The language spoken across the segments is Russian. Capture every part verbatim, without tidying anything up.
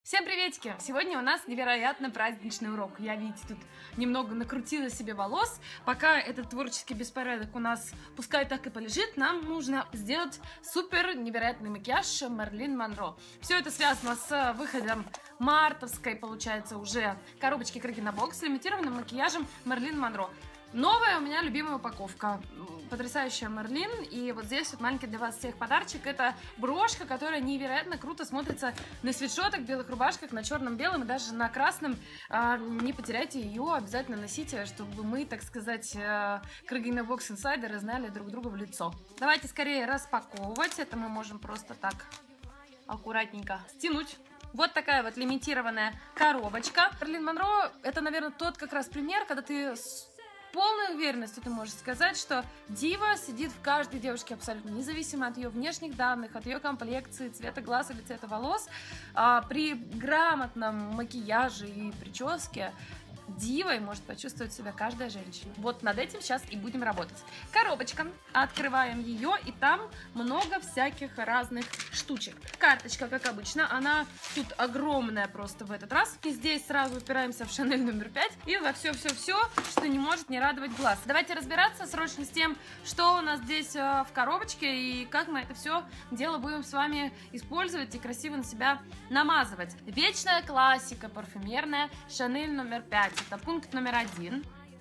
Всем приветики! Сегодня у нас невероятно праздничный урок. Я, видите, тут немного накрутила себе волос. Пока этот творческий беспорядок у нас пускай так и полежит, нам нужно сделать супер невероятный макияж Мэрилин Монро. Все это связано с выходом мартовской, получается, уже коробочки Крыгина Бокс с лимитированным макияжем Мэрилин Монро. Новая у меня любимая упаковка, потрясающая Мэрилин, и вот здесь вот маленький для вас всех подарочек, это брошка, которая невероятно круто смотрится на свитшотах, белых рубашках, на черном-белом и даже на красном. А, не потеряйте ее, обязательно носите, чтобы мы, так сказать, Крыгина Бокс инсайдеры знали друг друга в лицо. Давайте скорее распаковывать, это мы можем просто так аккуратненько стянуть. Вот такая вот лимитированная коробочка. Мэрилин Монро это, наверное, тот как раз пример, когда ты полной уверенностью ты можешь сказать, что дива сидит в каждой девушке абсолютно независимо от ее внешних данных, от ее комплекции, цвета глаз или цвета волос. А при грамотном макияже и прическе дивой может почувствовать себя каждая женщина. Вот над этим сейчас и будем работать. Коробочка. Открываем ее, и там много всяких разных штучек. Карточка, как обычно, она тут огромная просто в этот раз. И здесь сразу упираемся в Шанель номер пять и во все-все-все, что не может не радовать глаз. Давайте разбираться срочно с тем, что у нас здесь э, в коробочке и как мы это все дело будем с вами использовать и красиво на себя намазывать. Вечная классика парфюмерная Шанель номер пять. Это пункт номер один.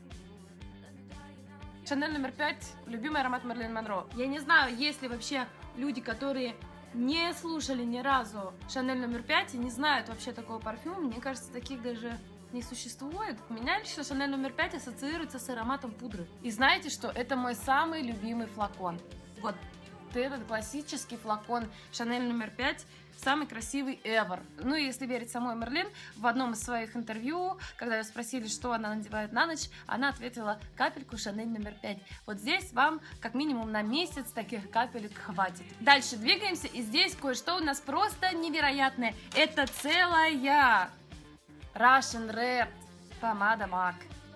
Шанель номер пять. Любимый аромат Мэрилин Монро. Я не знаю, есть ли вообще люди, которые не слушали ни разу Шанель номер пять и не знают вообще такого парфюма. Мне кажется, таких даже не существует. У меня лично Шанель номер пять ассоциируется с ароматом пудры. И знаете что? Это мой самый любимый флакон. Вот этот классический флакон Шанель номер пять. Самый красивый ever. Ну и если верить самой Мэрилин, в одном из своих интервью, когда ее спросили, что она надевает на ночь, она ответила: капельку Шанель номер пять. Вот здесь вам как минимум на месяц таких капелек хватит. Дальше двигаемся, и здесь кое-что у нас просто невероятное. Это целая Russian Red помада MAC.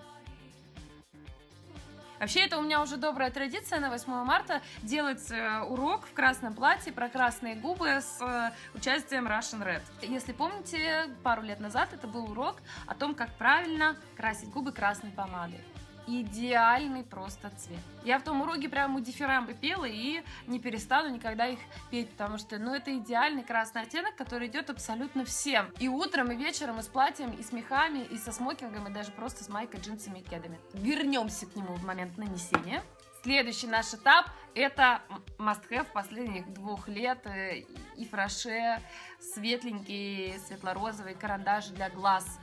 Вообще, это у меня уже добрая традиция на восьмое марта делать э, урок в красном платье про красные губы с э, участием Russian Red. Если помните, пару лет назад это был урок о том, как правильно красить губы красной помадой. Идеальный просто цвет. Я в том уроке прямо дифирамбы пела и не перестану никогда их петь, потому что, ну, это идеальный красный оттенок, который идет абсолютно всем. И утром, и вечером, и с платьем, и с мехами, и со смокингом, и даже просто с майкой, джинсами и кедами. Вернемся к нему в момент нанесения. Следующий наш этап — это must-have последних двух лет. И Фраше, светленький, светло-розовый карандаш для глаз.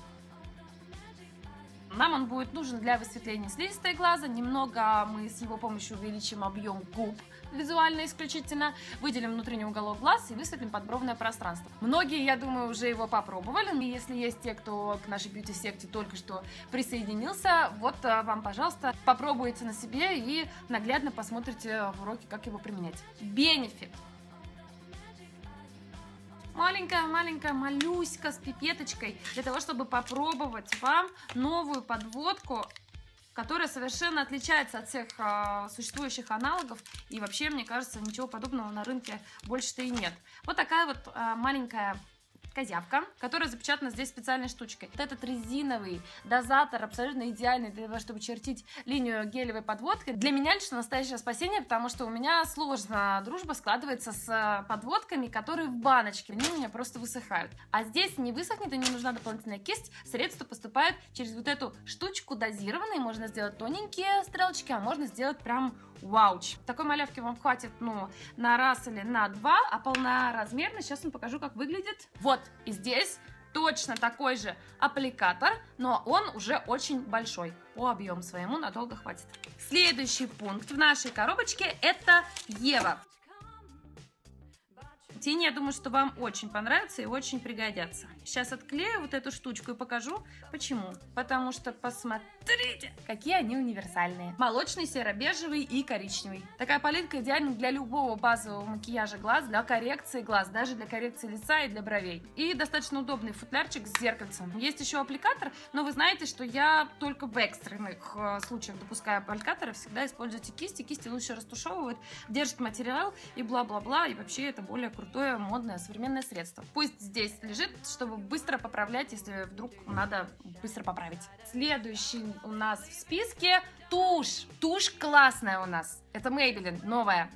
Нам он будет нужен для высветления слизистой глаза. Немного мы с его помощью увеличим объем губ визуально исключительно, выделим внутренний уголок глаз и высветлим подбровное пространство. Многие, я думаю, уже его попробовали. И если есть те, кто к нашей бьюти-секте только что присоединился, вот вам, пожалуйста, попробуйте на себе и наглядно посмотрите в уроке, как его применять. Бенефит. Маленькая-маленькая малюська с пипеточкой для того, чтобы попробовать вам новую подводку, которая совершенно отличается от всех э, существующих аналогов. И вообще, мне кажется, ничего подобного на рынке больше-то и нет. Вот такая вот э, маленькая козявка, которая запечатана здесь специальной штучкой. Вот этот резиновый дозатор абсолютно идеальный для того, чтобы чертить линию гелевой подводкой. Для меня лично настоящее спасение, потому что у меня сложно дружба складывается с подводками, которые в баночке. Они у меня просто высыхают. А здесь не высохнет и не нужна дополнительная кисть. Средство поступает через вот эту штучку дозированной. Можно сделать тоненькие стрелочки, а можно сделать прям вауч. Такой малявки вам хватит, ну, на раз или на два, а полноразмерный. Сейчас вам покажу, как выглядит. Вот, и здесь точно такой же аппликатор, но он уже очень большой. По объему своему надолго хватит. Следующий пункт в нашей коробочке — это Ева. Тени, я думаю, что вам очень понравятся и очень пригодятся. Сейчас отклею вот эту штучку и покажу, почему. Потому что посмотрите, какие они универсальные. Молочный, серо-бежевый и коричневый. Такая палитка идеальна для любого базового макияжа глаз, для коррекции глаз, даже для коррекции лица и для бровей. И достаточно удобный футлярчик с зеркальцем. Есть еще аппликатор, но вы знаете, что я только в экстренных э, случаях допускаю аппликаторы. Всегда используйте кисти. Кисти лучше растушевывают, держат материал и бла-бла-бла. И вообще это более круто. крутое, модное, современное средство. Пусть здесь лежит, чтобы быстро поправлять, если вдруг надо быстро поправить. Следующий у нас в списке тушь. Тушь классная у нас. Это Maybelline, новая.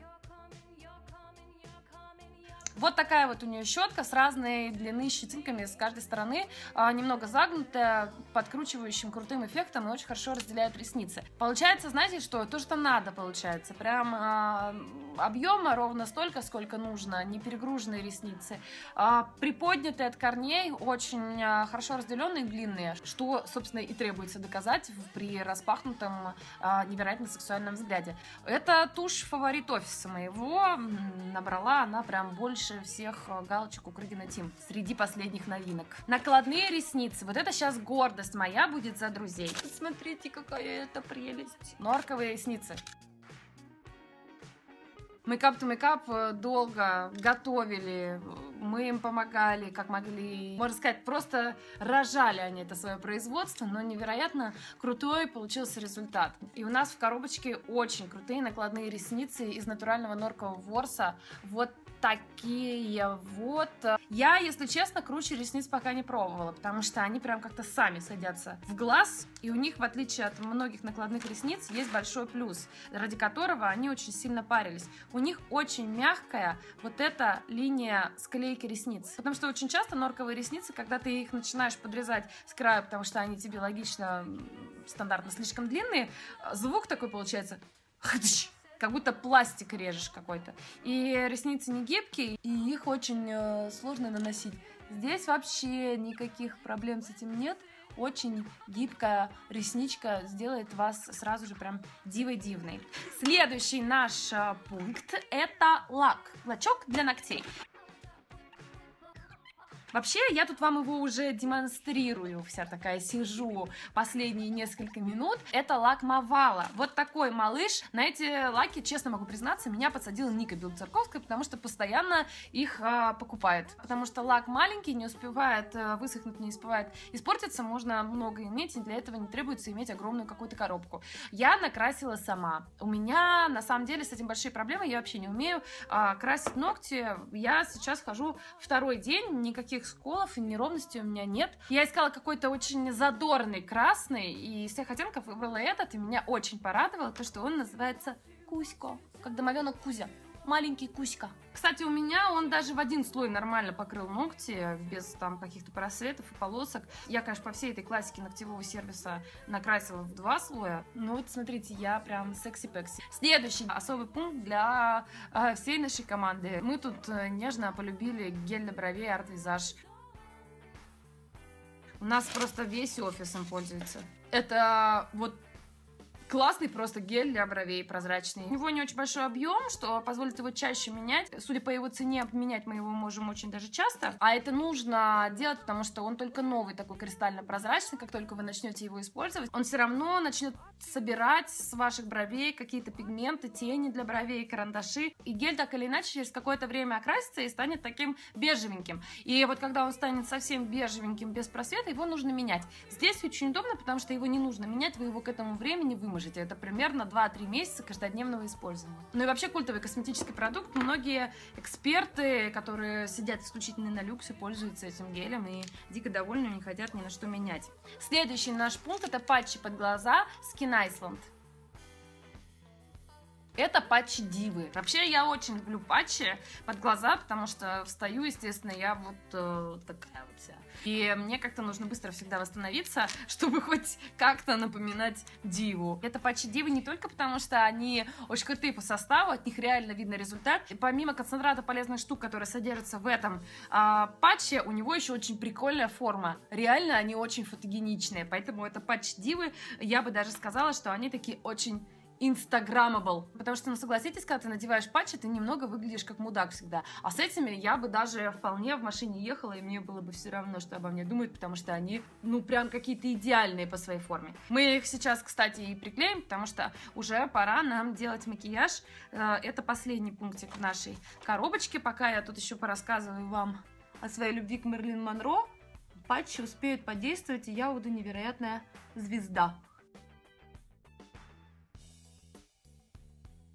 Вот такая вот у нее щетка с разной длины щетинками с каждой стороны, а, немного загнутая, подкручивающим крутым эффектом и очень хорошо разделяет ресницы. Получается, знаете что? То, что надо, получается. Прям а, объема ровно столько, сколько нужно, не перегруженные ресницы. А, приподнятые от корней, очень а, хорошо разделенные, длинные, что, собственно, и требуется доказать при распахнутом а, невероятно сексуальном взгляде. Это тушь фаворит офиса моего. Набрала она прям больше всех галочек у Крыгина Тим среди последних новинок. Накладные ресницы. Вот это сейчас гордость моя будет за друзей. Смотрите, какая это прелесть. Норковые ресницы. Makeup to Makeup долго готовили, мы им помогали, как могли. Можно сказать, просто рожали они это свое производство, но невероятно крутой получился результат. И у нас в коробочке очень крутые накладные ресницы из натурального норкового ворса. Вот такие вот. Я, если честно, круче ресниц пока не пробовала, потому что они прям как-то сами садятся в глаз, и у них, в отличие от многих накладных ресниц, есть большой плюс, ради которого они очень сильно парились. У них очень мягкая вот эта линия склейки ресниц, потому что очень часто норковые ресницы, когда ты их начинаешь подрезать с края, потому что они тебе логично, стандартно слишком длинные, звук такой получается, как будто пластик режешь какой-то. И ресницы не гибкие, и их очень э, сложно наносить. Здесь вообще никаких проблем с этим нет. Очень гибкая ресничка сделает вас сразу же прям дивой-дивной. Следующий наш э, пункт – это лак. Лачок для ногтей. Вообще, я тут вам его уже демонстрирую, вся такая сижу последние несколько минут. Это лак Мавала. Вот такой малыш. На эти лаки, честно могу признаться, меня подсадила Ника Белоцерковская, потому что постоянно их а, покупает. Потому что лак маленький, не успевает а, высохнуть, не успевает испортиться, можно много иметь, и для этого не требуется иметь огромную какую-то коробку. Я накрасила сама. У меня, на самом деле, с этим большие проблемы, я вообще не умею а, красить ногти. Я сейчас хожу второй день, никаких сколов и неровностей у меня нет. Я искала какой-то очень задорный красный, и из всех оттенков выбрала этот, и меня очень порадовало то, что он называется Кузько, как домовенок Кузя. Маленький Кузька. Кстати, у меня он даже в один слой нормально покрыл ногти, без там каких-то просветов и полосок. Я, конечно, по всей этой классике ногтевого сервиса накрасила в два слоя. Ну вот, смотрите, я прям секси-пекси. Следующий особый пункт для э, всей нашей команды. Мы тут э, нежно полюбили гель для бровей Art Visage. У нас просто весь офис им пользуется. Это вот классный просто гель для бровей, прозрачный. У него не очень большой объем, что позволит его чаще менять. Судя по его цене, менять мы его можем очень даже часто. А это нужно делать, потому что он только новый, такой кристально-прозрачный. Как только вы начнете его использовать, он все равно начнет собирать с ваших бровей какие-то пигменты, тени для бровей, карандаши. И гель так или иначе через какое-то время окрасится и станет таким бежевеньким. И вот когда он станет совсем бежевеньким, без просвета, его нужно менять. Здесь очень удобно, потому что его не нужно менять, вы его к этому времени выможете. Это примерно два-три месяца каждодневного использования. Ну и вообще культовый косметический продукт. Многие эксперты, которые сидят исключительно на люксе, пользуются этим гелем и дико довольны, не хотят ни на что менять. Следующий наш пункт — это патчи под глаза Skin Iceland. Это патчи Дивы. Вообще, я очень люблю патчи под глаза, потому что встаю, естественно, я вот э, такая вот вся. И мне как-то нужно быстро всегда восстановиться, чтобы хоть как-то напоминать Диву. Это патчи Дивы не только потому, что они очень крутые по составу, от них реально видно результат. И помимо концентрата полезных штук, которые содержатся в этом э, патче, у него еще очень прикольная форма. Реально они очень фотогеничные, поэтому это патчи Дивы. Я бы даже сказала, что они такие очень инстаграмабл. Потому что, ну, согласитесь, когда ты надеваешь патчи, ты немного выглядишь как мудак всегда. А с этими я бы даже вполне в машине ехала, и мне было бы все равно, что обо мне думают, потому что они, ну, прям какие-то идеальные по своей форме. Мы их сейчас, кстати, и приклеим, потому что уже пора нам делать макияж. Это последний пунктик в нашей коробочке. Пока я тут еще порассказываю вам о своей любви к Мерлин Монро, патчи успеют подействовать, и я буду невероятная звезда.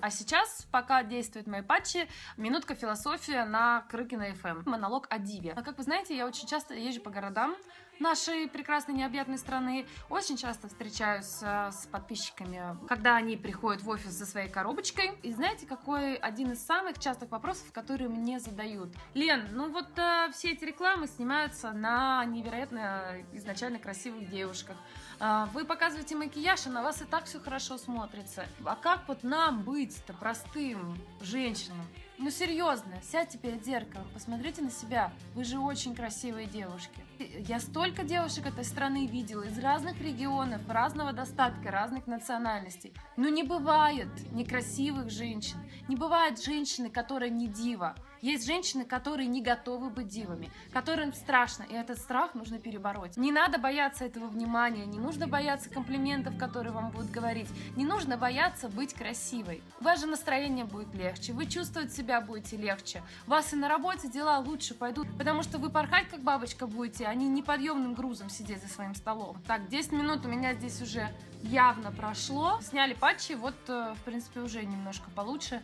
А сейчас, пока действуют мои патчи, минутка философия на Крыкино эф эм. Монолог о диве. А как вы знаете, я очень часто езжу по городам нашей прекрасной необъятной страны. Очень часто встречаюсь с подписчиками, когда они приходят в офис за своей коробочкой. И знаете, какой один из самых частых вопросов, которые мне задают? Лен, ну вот э, все эти рекламы снимаются на невероятно изначально красивых девушках. Э, вы показываете макияж, а на вас и так все хорошо смотрится. А как вот нам быть-то простым женщинам? Ну серьезно, сядьте перед зеркалом, посмотрите на себя. Вы же очень красивые девушки. Я столько девушек этой страны видела из разных регионов, разного достатка, разных национальностей. Но не бывает некрасивых женщин. Не бывает женщины, которая не дива. Есть женщины, которые не готовы быть дивами, которым страшно, и этот страх нужно перебороть. Не надо бояться этого внимания, не нужно бояться комплиментов, которые вам будут говорить, не нужно бояться быть красивой. Ваше настроение будет легче, вы чувствовать себя будете легче, у вас и на работе дела лучше пойдут, потому что вы порхать как бабочка будете, а не неподъемным грузом сидеть за своим столом. Так, десять минут у меня здесь уже явно прошло. Сняли патчи, вот, в принципе, уже немножко получше.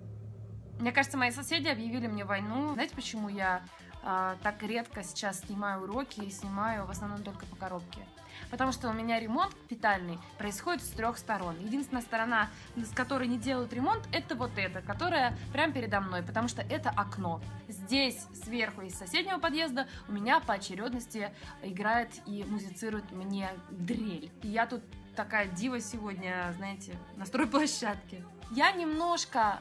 Мне кажется, мои соседи объявили мне войну. Знаете, почему я э, так редко сейчас снимаю уроки и снимаю в основном только по коробке? Потому что у меня ремонт капитальный происходит с трех сторон. Единственная сторона, с которой не делают ремонт, это вот эта, которая прямо передо мной, потому что это окно. Здесь, сверху из соседнего подъезда, у меня по очередности играет и музицирует мне дрель. И я тут такая дива сегодня, знаете, на стройплощадке. Я немножко...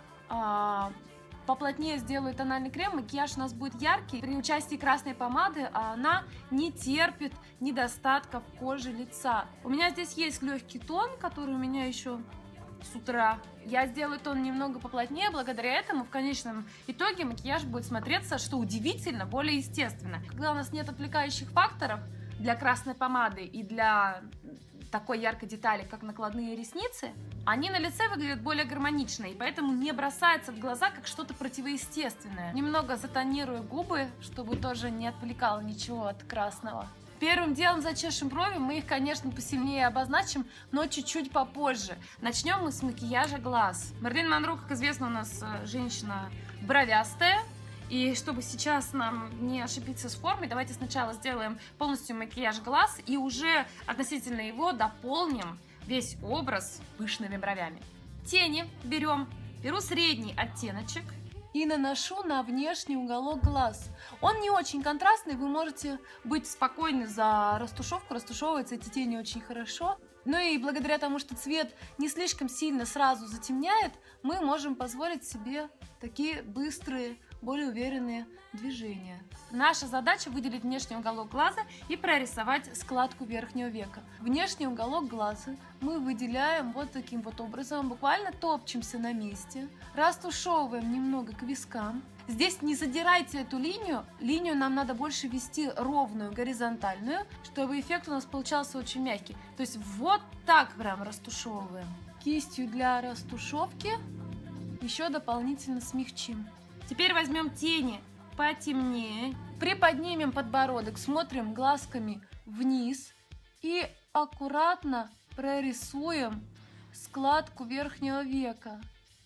поплотнее сделаю тональный крем, макияж у нас будет яркий. При участии красной помады она не терпит недостатков кожи лица. У меня здесь есть легкий тон, который у меня еще с утра. Я сделаю тон немного поплотнее, благодаря этому в конечном итоге макияж будет смотреться, что удивительно, более естественно. Когда у нас нет отвлекающих факторов для красной помады и для такой яркой детали, как накладные ресницы, они на лице выглядят более гармонично, и поэтому не бросается в глаза как что-то противоестественное. Немного затонирую губы, чтобы тоже не отвлекало ничего от красного. Первым делом зачешем брови, мы их, конечно, посильнее обозначим, но чуть-чуть попозже. Начнем мы с макияжа глаз. Мэрилин Монро, как известно, у нас женщина бровястая. И чтобы сейчас нам не ошибиться с формой, давайте сначала сделаем полностью макияж глаз и уже относительно его дополним весь образ пышными бровями. Тени берем, беру средний оттеночек и наношу на внешний уголок глаз. Он не очень контрастный, вы можете быть спокойны за растушевку, растушевываются эти тени очень хорошо. Ну и благодаря тому, что цвет не слишком сильно сразу затемняет, мы можем позволить себе такие быстрые, более уверенные движения. Наша задача выделить внешний уголок глаза и прорисовать складку верхнего века. Внешний уголок глаза мы выделяем вот таким вот образом, буквально топчемся на месте, растушевываем немного к вискам. Здесь не задирайте эту линию, линию нам надо больше вести ровную, горизонтальную, чтобы эффект у нас получался очень мягкий. То есть вот так прям растушевываем. Кистью для растушевки еще дополнительно смягчим. Теперь возьмем тени потемнее, приподнимем подбородок, смотрим глазками вниз и аккуратно прорисуем складку верхнего века.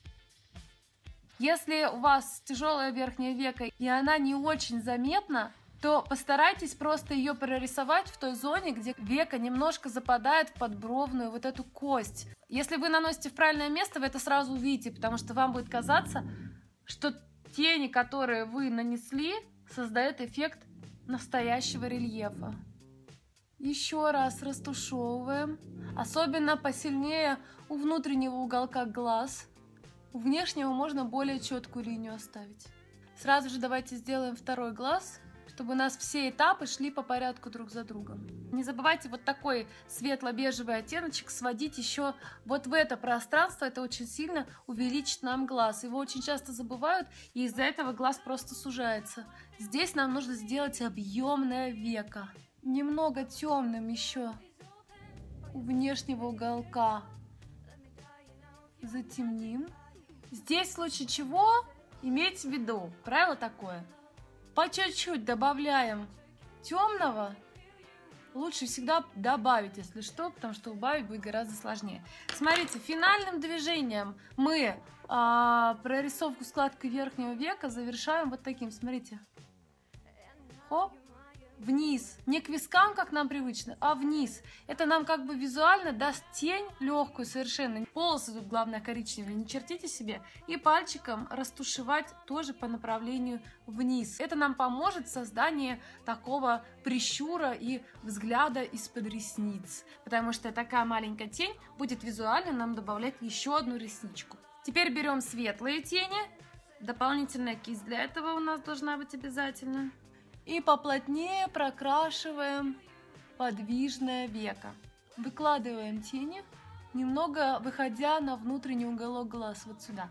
Если у вас тяжелое верхнее веко и она не очень заметна, то постарайтесь просто ее прорисовать в той зоне, где веко немножко западает в подбровную вот эту кость. Если вы наносите в правильное место, вы это сразу увидите, потому что вам будет казаться, что тени, которые вы нанесли, создают эффект настоящего рельефа. Еще раз растушевываем, особенно посильнее у внутреннего уголка глаз. У внешнего можно более четкую линию оставить. Сразу же давайте сделаем второй глаз, чтобы у нас все этапы шли по порядку друг за другом. Не забывайте вот такой светло-бежевый оттеночек сводить еще вот в это пространство. Это очень сильно увеличит нам глаз. Его очень часто забывают, и из-за этого глаз просто сужается. Здесь нам нужно сделать объемное веко. Немного темным еще у внешнего уголка затемним. Здесь в случае чего имейте в виду, правило такое. По чуть-чуть добавляем темного лучше всегда добавить, если что, потому что убавить будет гораздо сложнее. Смотрите, финальным движением мы а, прорисовку складкой верхнего века завершаем вот таким, смотрите. Хоп. Вниз, не к вискам, как нам привычно, а вниз. Это нам как бы визуально даст тень легкую совершенно. Полосы тут, главное, коричневые, не чертите себе. И пальчиком растушевать тоже по направлению вниз. Это нам поможет в создании такого прищура и взгляда из-под ресниц. Потому что такая маленькая тень будет визуально нам добавлять еще одну ресничку. Теперь берем светлые тени. Дополнительная кисть для этого у нас должна быть обязательно. И поплотнее прокрашиваем подвижное веко. Выкладываем тени, немного выходя на внутренний уголок глаз, вот сюда.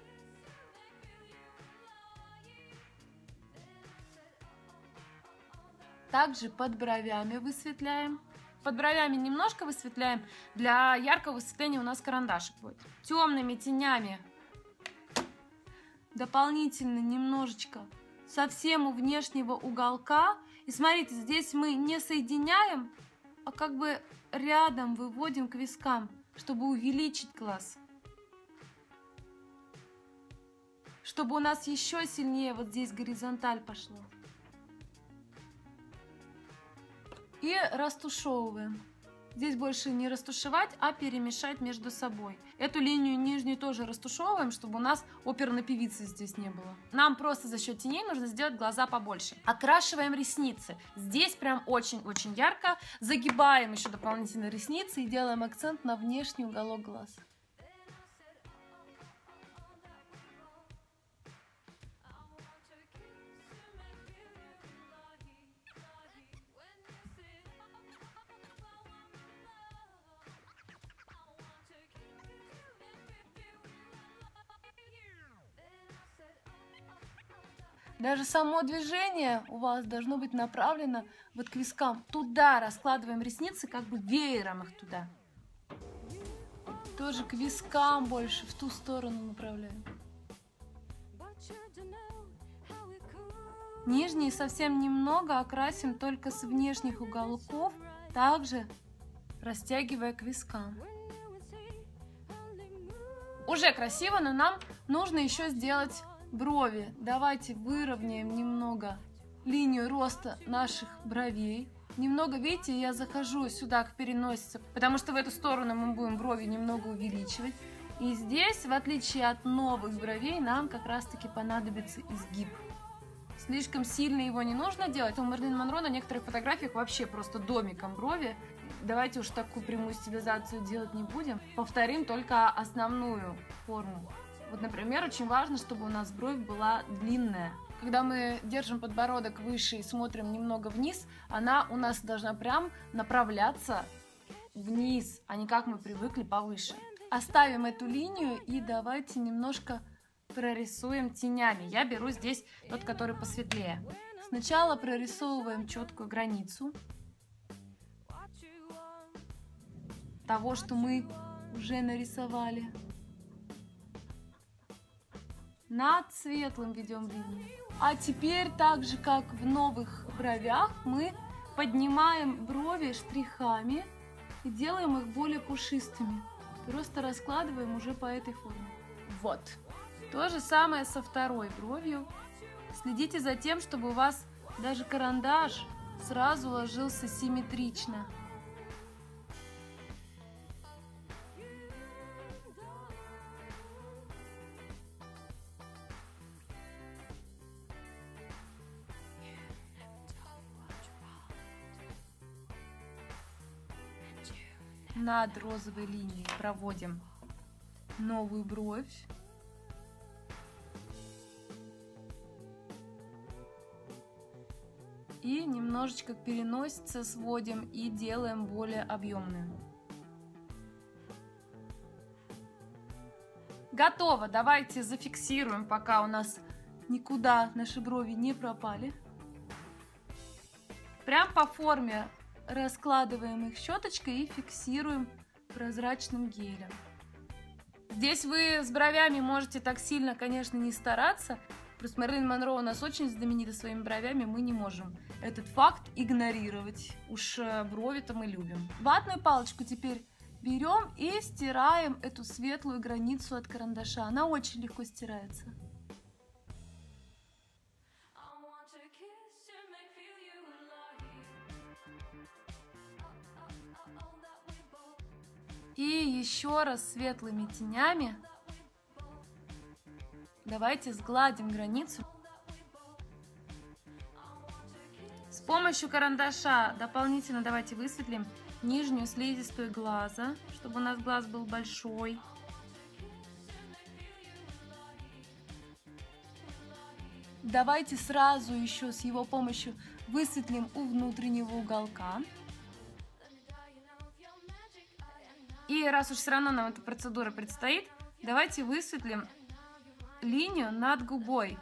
Также под бровями высветляем. Под бровями немножко высветляем. Для яркого высветления у нас карандашик будет. Темными тенями дополнительно немножечко совсем у внешнего уголка. И смотрите, здесь мы не соединяем, а как бы рядом выводим к вискам, чтобы увеличить глаз. Чтобы у нас еще сильнее вот здесь горизонталь пошло. И растушевываем. Здесь больше не растушевать, а перемешать между собой. Эту линию нижнюю тоже растушевываем, чтобы у нас оперной певицы здесь не было. Нам просто за счет теней нужно сделать глаза побольше. Окрашиваем ресницы. Здесь прям очень-очень ярко. Загибаем еще дополнительно ресницы и делаем акцент на внешний уголок глаз. Даже само движение у вас должно быть направлено вот к вискам. Туда раскладываем ресницы, как бы веером их туда. Тоже к вискам больше, в ту сторону направляем. Нижние совсем немного окрасим только с внешних уголков, также растягивая к вискам. Уже красиво, но нам нужно еще сделать брови. Давайте выровняем немного линию роста наших бровей. Немного, видите, я захожу сюда к переносице, потому что в эту сторону мы будем брови немного увеличивать. И здесь, в отличие от новых бровей, нам как раз-таки понадобится изгиб. Слишком сильно его не нужно делать. У Мэрилин Монро на некоторых фотографиях вообще просто домиком брови. Давайте уж такую прямую стилизацию делать не будем. Повторим только основную форму. Вот, например, очень важно, чтобы у нас бровь была длинная. Когда мы держим подбородок выше и смотрим немного вниз, она у нас должна прям направляться вниз, а не как мы привыкли повыше. Оставим эту линию и давайте немножко прорисуем тенями. Я беру здесь тот, который посветлее. Сначала прорисовываем четкую границу того, что мы уже нарисовали. Над светлым ведем линию. А теперь, так же как в новых бровях, мы поднимаем брови штрихами и делаем их более пушистыми. Просто раскладываем уже по этой форме. Вот. То же самое со второй бровью. Следите за тем, чтобы у вас даже карандаш сразу ложился симметрично. Над розовой линией проводим новую бровь. И немножечко к переносице сводим и делаем более объемную. Готово. Давайте зафиксируем, пока у нас никуда наши брови не пропали. Прям по форме раскладываем их щеточкой и фиксируем прозрачным гелем. Здесь вы с бровями можете так сильно, конечно, не стараться. Плюс Мэрилин Монро у нас очень знаменита своими бровями, мы не можем этот факт игнорировать. Уж брови-то мы любим. Ватную палочку теперь берем и стираем эту светлую границу от карандаша. Она очень легко стирается. И еще раз светлыми тенями давайте сгладим границу. С помощью карандаша дополнительно давайте высветлим нижнюю слизистую глаза, чтобы у нас глаз был большой. Давайте сразу еще с его помощью высветлим у внутреннего уголка. И раз уж все равно нам эта процедура предстоит, давайте высветлим линию над губой.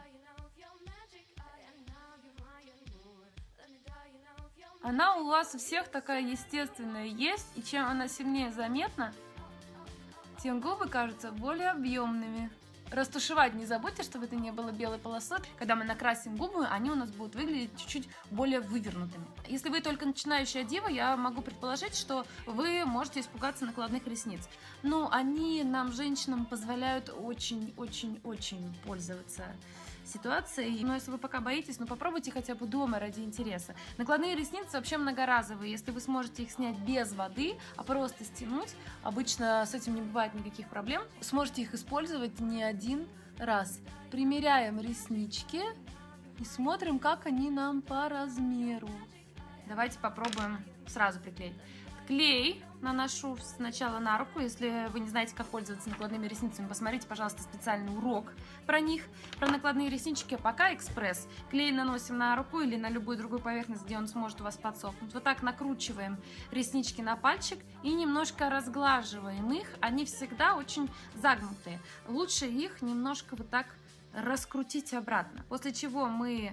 Она у вас у всех такая естественная есть, и чем она сильнее заметна, тем губы кажутся более объемными. Растушевать не забудьте, чтобы это не было белой полосой. Когда мы накрасим губы, они у нас будут выглядеть чуть-чуть более вывернутыми. Если вы только начинающая дива, я могу предположить, что вы можете испугаться накладных ресниц. Но они нам, женщинам, позволяют очень-очень-очень пользоваться ситуацией. Но если вы пока боитесь, ну попробуйте хотя бы дома ради интереса. Накладные ресницы вообще многоразовые. Если вы сможете их снять без воды, а просто стянуть, обычно с этим не бывает никаких проблем, сможете их использовать не один раз. Примеряем реснички и смотрим, как они нам по размеру. Давайте попробуем сразу приклеить. Клей наношу сначала на руку. Если вы не знаете, как пользоваться накладными ресницами, посмотрите, пожалуйста, специальный урок про них, про накладные реснички. Пока экспресс. Клей наносим на руку или на любую другую поверхность, где он сможет у вас подсохнуть. Вот так накручиваем реснички на пальчик и немножко разглаживаем их. Они всегда очень загнутые. Лучше их немножко вот так раскрутить обратно. После чего мы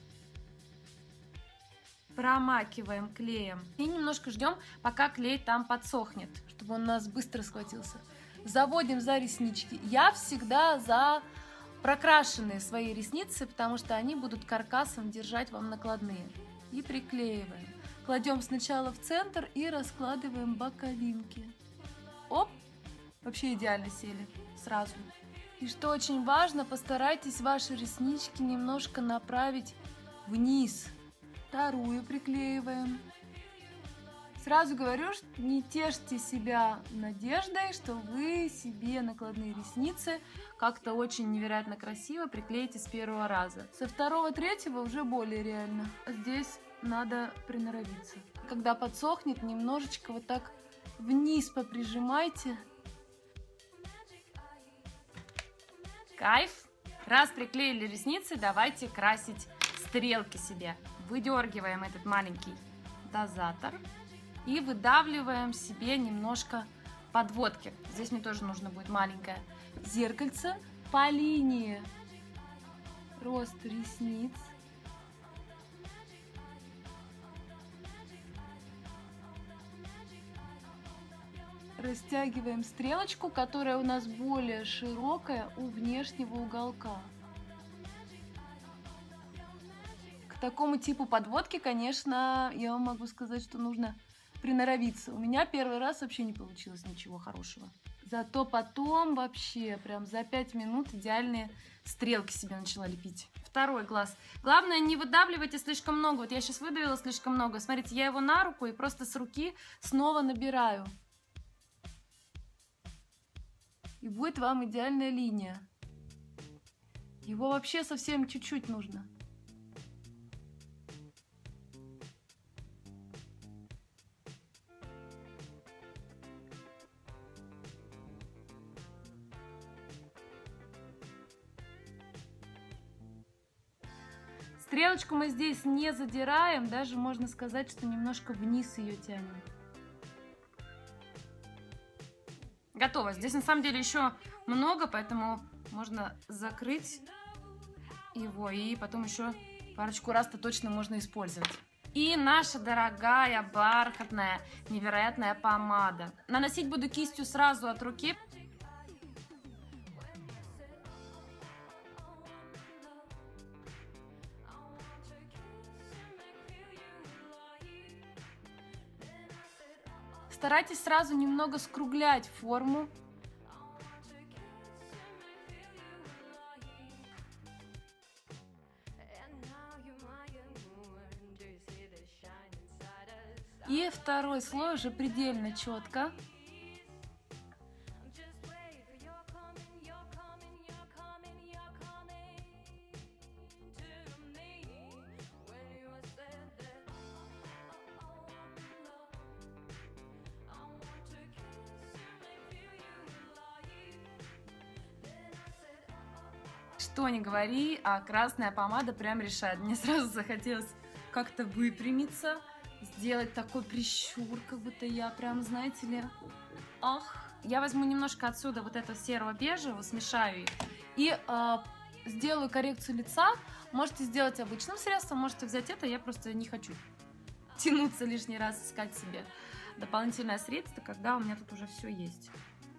промакиваем клеем и немножко ждем, пока клей там подсохнет, чтобы он у нас быстро схватился. Заводим за реснички. Я всегда за прокрашенные свои ресницы, потому что они будут каркасом держать вам накладные. И приклеиваем. Кладем сначала в центр и раскладываем боковинки. Оп! Вообще идеально сели сразу. И что очень важно, постарайтесь ваши реснички немножко направить вниз. Вторую приклеиваем. Сразу говорю, что не тешьте себя надеждой, что вы себе накладные ресницы как-то очень невероятно красиво приклеите с первого раза. Со второго, третьего уже более реально. Здесь надо приноровиться. Когда подсохнет, немножечко вот так вниз поприжимайте. Кайф! Раз приклеили ресницы, давайте красить стрелки себе. Выдергиваем этот маленький дозатор и выдавливаем себе немножко подводки. Здесь мне тоже нужно будет маленькое зеркальце по линии роста ресниц. Растягиваем стрелочку, которая у нас более широкая у внешнего уголка. К такому типу подводки, конечно, я вам могу сказать, что нужно приноровиться. У меня первый раз вообще не получилось ничего хорошего. Зато потом вообще прям за пять минут идеальные стрелки себе начала лепить. Второй глаз. Главное, не выдавливайте слишком много. Вот я сейчас выдавила слишком много. Смотрите, я его на руку и просто с руки снова набираю. И будет вам идеальная линия. Его вообще совсем чуть-чуть нужно. Стрелочку мы здесь не задираем, даже можно сказать, что немножко вниз ее тянем. Готово. Здесь на самом деле еще много, поэтому можно закрыть его и потом еще парочку раз-то точно можно использовать. И наша дорогая бархатная невероятная помада. Наносить буду кистью сразу от руки. Старайтесь сразу немного скруглять форму. И второй слой уже предельно четко. Что ни говори, а красная помада прям решает. Мне сразу захотелось как-то выпрямиться, сделать такой прищур, как будто я прям, знаете ли, ах. Я возьму немножко отсюда вот этого серого бежевого, смешаю их и э, сделаю коррекцию лица. Можете сделать обычным средством, можете взять это, я просто не хочу тянуться лишний раз, искать себе дополнительное средство, когда у меня тут уже все есть.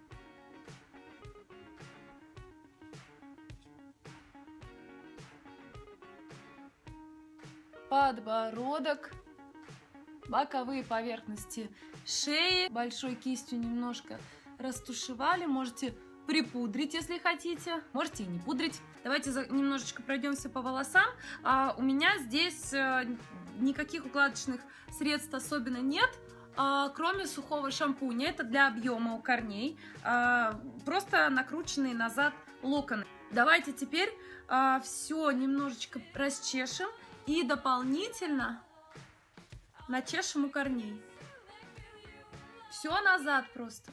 Подбородок, боковые поверхности шеи, большой кистью немножко растушевали, можете припудрить, если хотите, можете и не пудрить. Давайте немножечко пройдемся по волосам. А, у меня здесь а, никаких укладочных средств особенно нет, а, кроме сухого шампуня, это для объема у корней, а, просто накрученные назад локоны. Давайте теперь а, все немножечко расчешем. И дополнительно начешем у корней. Все назад просто.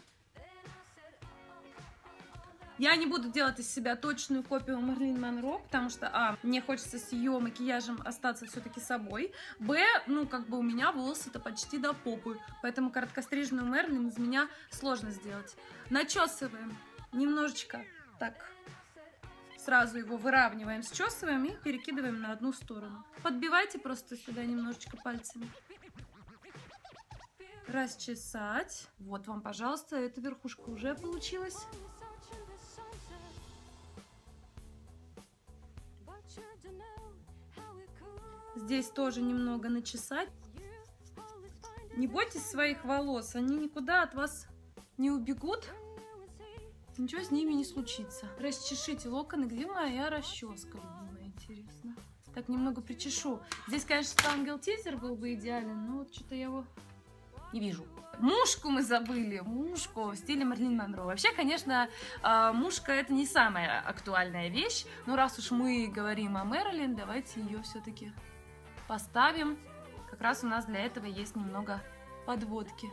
Я не буду делать из себя точную копию Мэрилин Монро, потому что, а, мне хочется с ее макияжем остаться все-таки собой. Б, ну, как бы у меня волосы-то почти до попы, поэтому короткостриженную Мэрилин из меня сложно сделать. Начесываем немножечко так. Сразу его выравниваем, счесываем и перекидываем на одну сторону. Подбивайте просто сюда немножечко пальцами. Расчесать. Вот вам, пожалуйста, эта верхушка уже получилась. Здесь тоже немного начесать. Не бойтесь своих волос, они никуда от вас не убегут. Ничего с ними не случится. Расчешите локоны. Где моя расческа, любимая, интересно? Так, немного причешу. Здесь, конечно, ангел тизер был бы идеален, но вот что-то я его не вижу. Мушку мы забыли. Мушку в стиле Мэрилин Монро. Вообще, конечно, мушка это не самая актуальная вещь. Но раз уж мы говорим о Мэрилин, давайте ее все-таки поставим. Как раз у нас для этого есть немного подводки.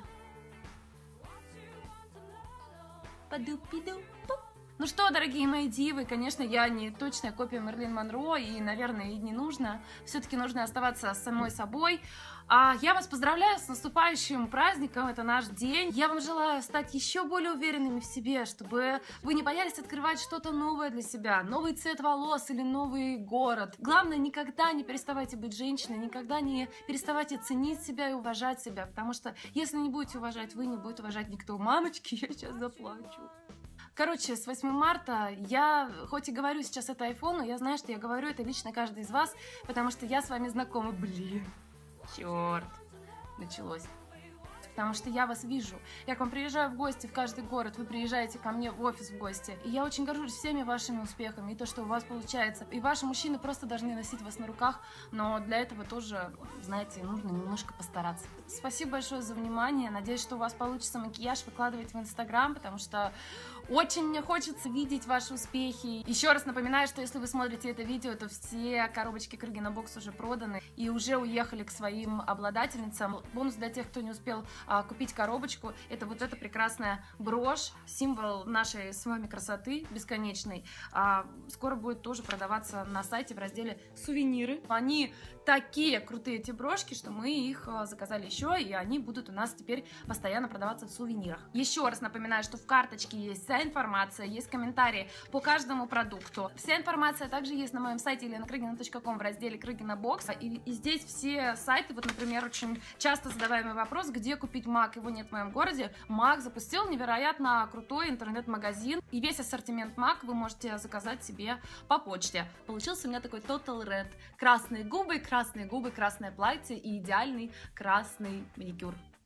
Ну что, дорогие мои дивы, конечно, я не точная копия Мэрилин Монро, и, наверное, и не нужно. Все-таки нужно оставаться самой собой. А я вас поздравляю с наступающим праздником, это наш день. Я вам желаю стать еще более уверенными в себе, чтобы вы не боялись открывать что-то новое для себя, новый цвет волос или новый город. Главное, никогда не переставайте быть женщиной, никогда не переставайте ценить себя и уважать себя, потому что если не будете уважать вы, не будет уважать никто. Мамочки, я сейчас заплачу. Короче, с восьмого марта я, хоть и говорю сейчас это айфон, но я знаю, что я говорю это лично каждый из вас, потому что я с вами знакома. Блин, черт, началось. Потому что я вас вижу. Я к вам приезжаю в гости в каждый город, вы приезжаете ко мне в офис в гости. И я очень горжусь всеми вашими успехами и то, что у вас получается. И ваши мужчины просто должны носить вас на руках, но для этого тоже, знаете, нужно немножко постараться. Спасибо большое за внимание. Надеюсь, что у вас получится макияж выкладывать в Инстаграм, потому что очень мне хочется видеть ваши успехи. Еще раз напоминаю, что если вы смотрите это видео, то все коробочки Крыгина Бокс уже проданы и уже уехали к своим обладательницам. Бонус для тех, кто не успел а, купить коробочку, это вот эта прекрасная брошь, символ нашей с вами красоты бесконечной. А, скоро будет тоже продаваться на сайте в разделе «Сувениры». Они такие крутые, эти брошки, что мы их заказали еще, и они будут у нас теперь постоянно продаваться в сувенирах. Еще раз напоминаю, что в карточке есть вся информация, есть комментарии по каждому продукту. Вся информация также есть на моем сайте елена крыгина точка ком в разделе Крыгина Бокс. И, и здесь все сайты, вот, например, очень часто задаваемый вопрос, где купить МАК, его нет в моем городе. МАК запустил невероятно крутой интернет-магазин, и весь ассортимент МАК вы можете заказать себе по почте. Получился у меня такой Total Red. Красные губы, красные губы, красное платье и идеальный красный маникюр.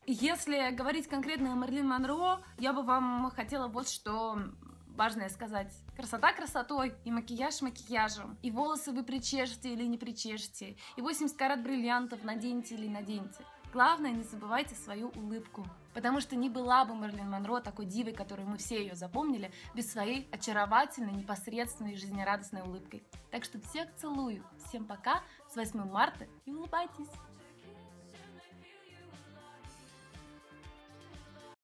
Если говорить конкретно о Мэрилин Монро, я бы вам хотела вот что важное сказать. Красота красотой, и макияж макияжем, и волосы вы причешете или не причешете, и восемьдесят карат бриллиантов наденьте или наденьте. Главное, не забывайте свою улыбку, потому что не была бы Мэрилин Монро такой дивой, которую мы все ее запомнили, без своей очаровательной, непосредственной и жизнерадостной улыбкой. Так что всех целую, всем пока, с восьмым марта и улыбайтесь!